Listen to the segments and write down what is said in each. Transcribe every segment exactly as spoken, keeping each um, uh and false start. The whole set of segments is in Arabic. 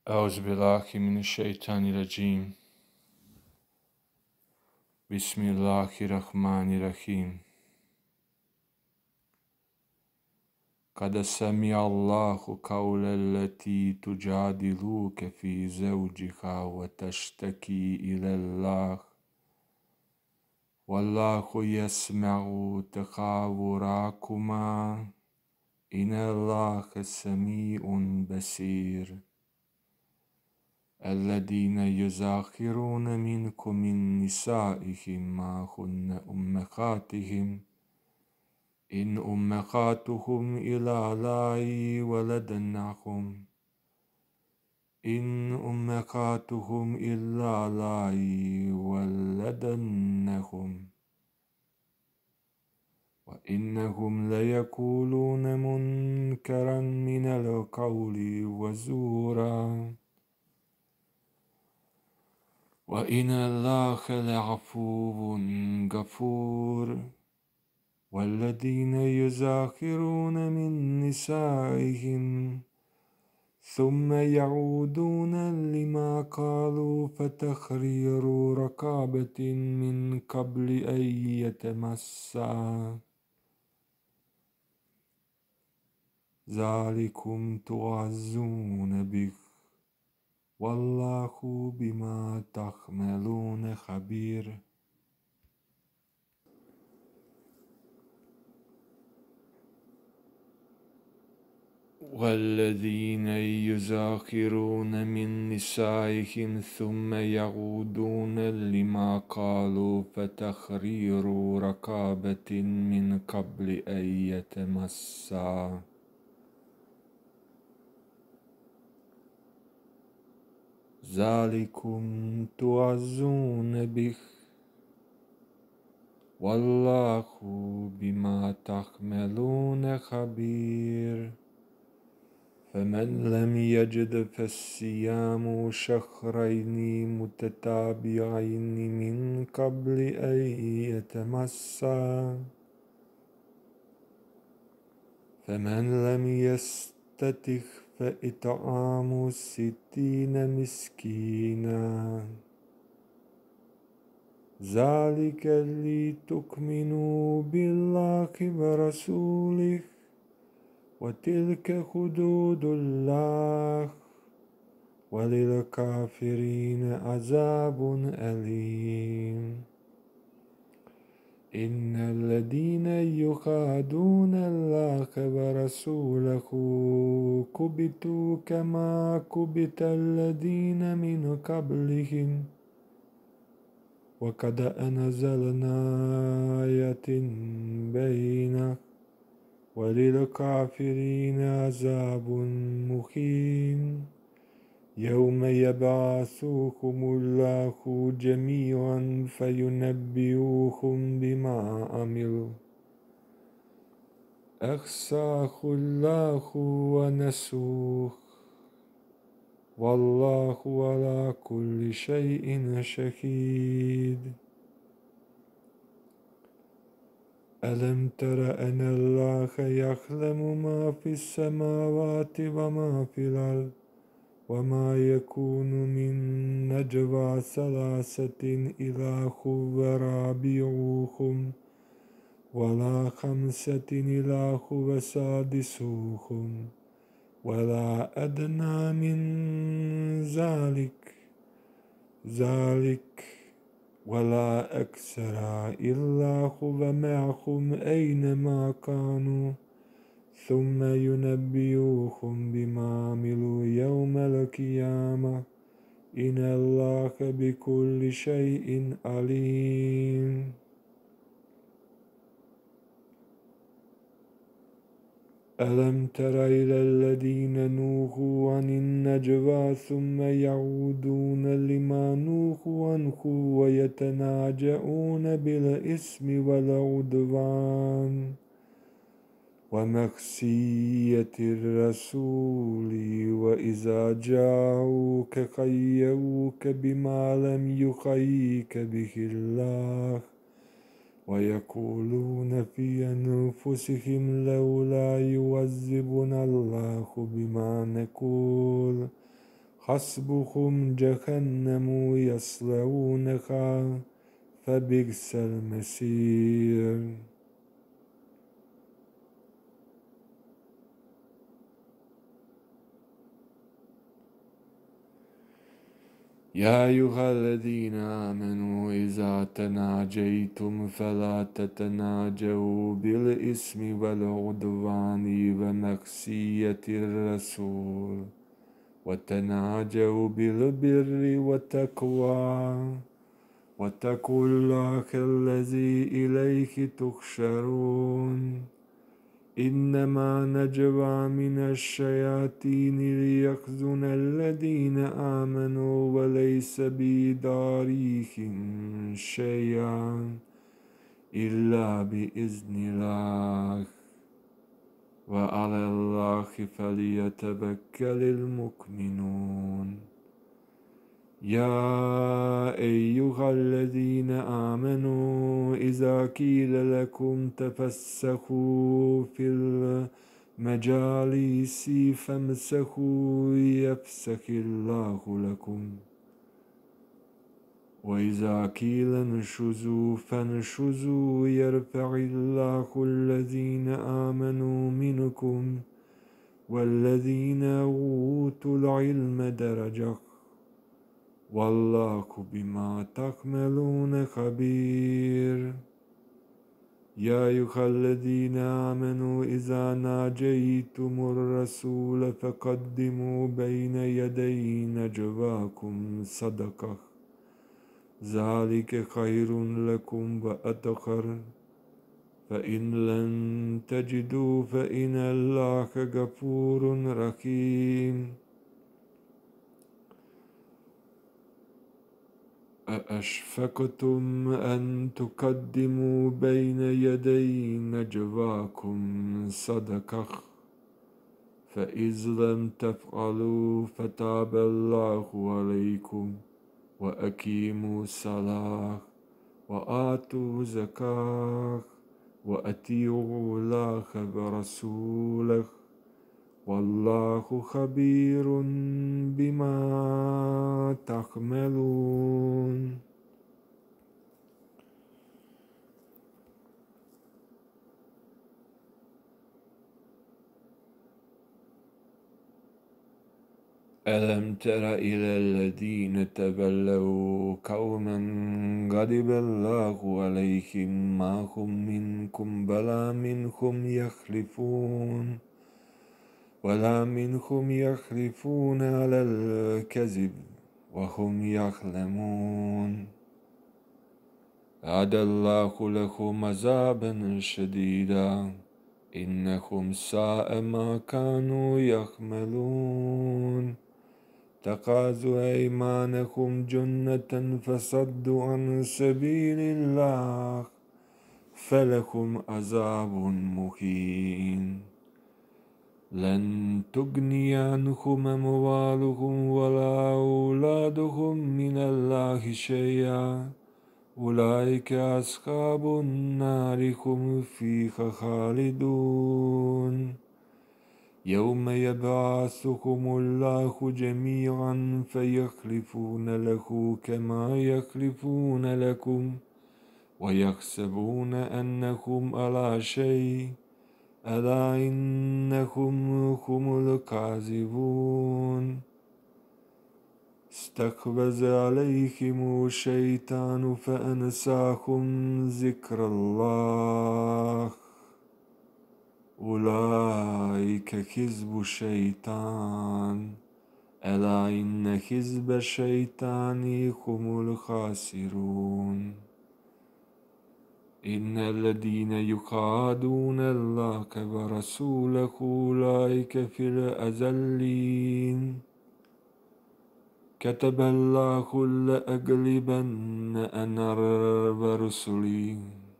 أعوذ بالله من الشيطان الرجيم. بسم الله الرحمن الرحيم. قد سمع الله قول التي تجادلك في زوجها وتشتكي إلى الله والله يسمع تحاوركما إن الله سميع بصير. الذين يظاهرون منكم من نسائهم ما هن أمهاتهم إن أمهاتهم إلا لا ولدنهم إن أمهاتهم إلا لا ولدنهم وإنهم ليقولون منكرا من القول وزورا وإن الله لعفو غفور. والذين يظاهرون من نسائهم ثم يعودون لما قالوا فتحرير رقبة من قبل أن يتمسا ذلكم توعظون به والله بما تعملون خبير. والذين يظاهرون من نسائهم ثم يعودون لما قالوا فتحرير رقبة من قبل أن يتمسا ذلكم توعظون به والله بما تعملون خبير. فمن لم يجد فالصيام شهرين متتابعين من قبل أن يتمسا فمن لم يستطع فإطعام ستين مسكينا ذلك لتؤمنوا بالله ورسوله وتلك حدود الله وللكافرين عذاب أليم. إن الذين يخادعون الله ورسوله كبتوا كما كبت الذين من قبلهم وقد أنزلنا آية بينة وللكافرين عذاب مهين. يوم يبعثهم الله جميعا فينبئهم بما عملوا أحصاه الله ونسوه والله على كل شيء شهيد. ألم تر أن الله يعلم ما في السماوات وما في الأرض وما يكون من نجوى ثلاثة إلا هو رابعهم ولا خمسة إلا هو سادسهم ولا أدنى من ذلك ذلك ولا أكثر إلا هو معهم أينما كانوا ثم ينبئهم بما عملوا يوم القيامة إن الله بكل شيء عليم. ألم تر إلى الذين نوهوا عن النجوى ثم يعودون لما نوهوا عنه ويتناجؤون بالإثم والعدوان ومعصية الرسول وإذا جاءوك خيروك بما لم يخيك به الله ويقولون في أنفسهم لولا يعذبنا الله بما نقول حسبهم جهنم يصلونها فبئس المصير. يا أيها الذين آمنوا إذا تناجيتم فلا تتناجوا بالإثم والعدوان ومعصية الرسول، وتناجوا بالبر والتقوى، واتقوا الله الذي إليه تحشرون. إنما نجوى من الشياطين ليحزن الذين آمنوا وليس بضارهم شيئا إلا بإذن الله، وعلى الله فليتوكل المؤمنون. يا أيها الذين آمنوا إذا قيل لكم تفسحوا في المجالس فامسحوا يفسح الله لكم، وإذا قيل انشزوا فانشزوا يرفع الله الذين آمنوا منكم والذين أوتوا العلم درجة، والله بما تعملون خبير. يا أيها الذين آمنوا إذا ناجيتم الرسول فقدموا بين يدي نجواكم صدقة، ذلك خير لكم وأطهر، فإن لم تجدوا فإن الله غفور رحيم. أأشفقتم أن تقدموا بين يدي نجواكم صدقة، فإذ لم تفعلوا فتاب الله عليكم، وأقيموا الصلاة وآتوا الزكاة وأطيعوا الله ورسوله، والله خبير بما تعملون. ألم تر إلى الذين تولوا قوما غضب الله عليهم ما هم منكم ولا منهم يخلفون ولا منهم يخلفون على الكذب وهم يعلمون. أعد الله لهم عذابا شديدا إنهم ساء ما كانوا يعملون. اتخذوا أيمانهم جنة فصدوا عن سبيل الله فلهم عذاب مهين. لن تغني عنهم أموالهم ولا أولادهم من الله شيئا، أولئك أصحاب النار هم فيها خالدون. يوم يبعثهم الله جميعا فيحلفون له كما يحلفون لكم ويحسبون أنهم على شيء، ألا إنهم هم الكاذبون. استحوذ عليهم الشيطان فأنساهم ذكر الله، أولئك حزب الشيطان، ألا إن حزب الشيطان هم الخاسرون. إن الذين يخادعون الله ورسوله أولئك في الأذلين. كتب الله لأغلبن أنا ورسلي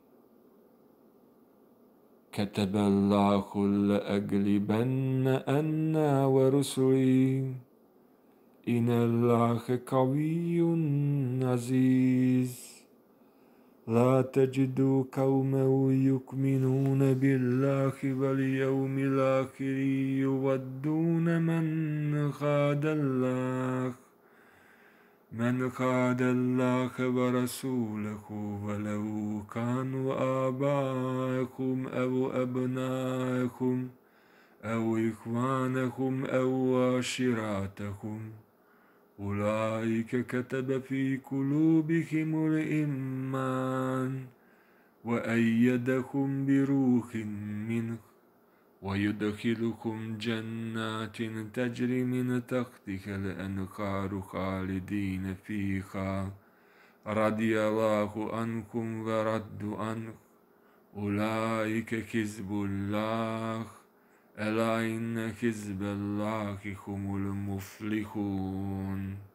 كتب الله لأغلبن أنا ورسلي إن الله قوي عزيز. لا تجد قوما يؤمنون بالله واليوم الآخر يودون من خاد الله من خاد الله ورسوله ولو كانوا آباءهم أو أبناءهم أو إخوانهم أو عشيرتهم أولئك كتب في قلوبهم الإيمان وأيدهم بروح منه ويدخلكم جنات تجري من تحتها الأنهار خالدين فيها رضي الله عنكم ورضوا عنه أولئك حزب الله ألا إن حزب الله هم المفلحون.